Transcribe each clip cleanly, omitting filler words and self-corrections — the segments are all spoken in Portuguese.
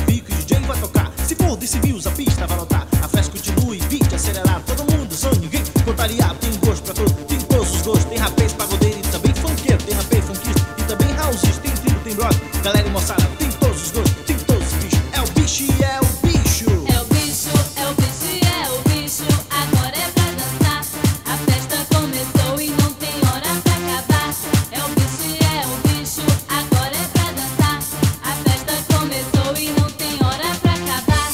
vi que o DJ vai tocar. Se for desse views, a pista vai lotar. A festa continua e beat acelerado. Todo mundo som, ninguém contrariado. Tem gosto pra todos, tem todos os gostos. Tem rapaz, pagodeiro e também funkeiro. Tem rapaz, funkista e também houseista. Tem trio, tem rock, galera e moçada. Tem todos os gostos, tem todos os bichos. É o bicho e é o bicho. É o bicho, é o bicho e é o bicho. Agora é pra dançar. A festa começou e não tem hora pra acabar. É o bicho e é o bicho. Agora é pra dançar. A festa começou e não tem hora pra acabar.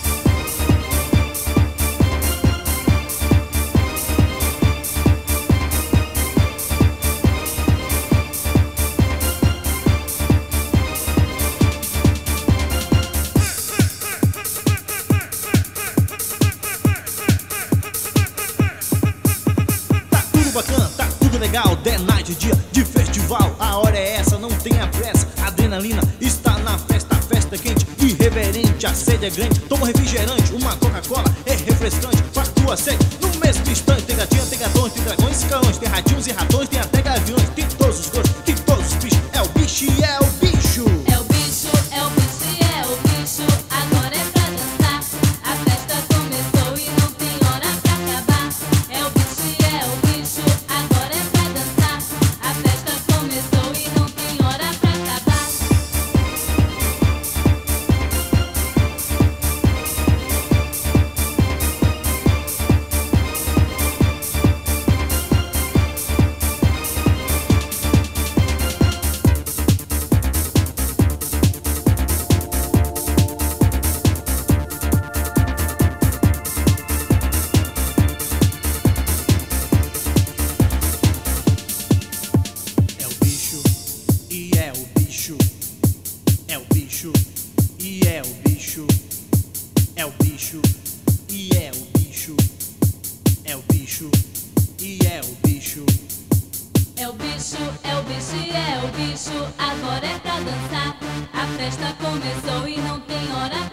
Tá tudo bacana, tá tudo legal. The night, dia de festival. A hora é essa, não tenha pressa. Adrenalina está na festa, a festa é quente, irreverente, a sede é grande. Toma um refrigerante, uma Coca-Cola é refrescante. Faz tua sede no mesmo instante. Tem gatinha, tem gatões, tem dragões e cães. Tem ratinhos e ratões, tem até gaviões. Tem todos os gostos, tem todos os bichos. É o bicho e é o bicho. É o bicho, é o bicho e é o bicho. Agora é pra dançar. A festa começou e não tem hora pra acabar. É o bicho e é o bicho. Agora é pra dançar. A festa começou e não tem hora pra acabar. É o bicho e é o bicho. É o bicho e é o bicho. É o bicho e é o bicho. É o bicho e é o bicho. É o bicho, é o bicho e é o bicho. Agora é pra dançar. A festa começou e não tem hora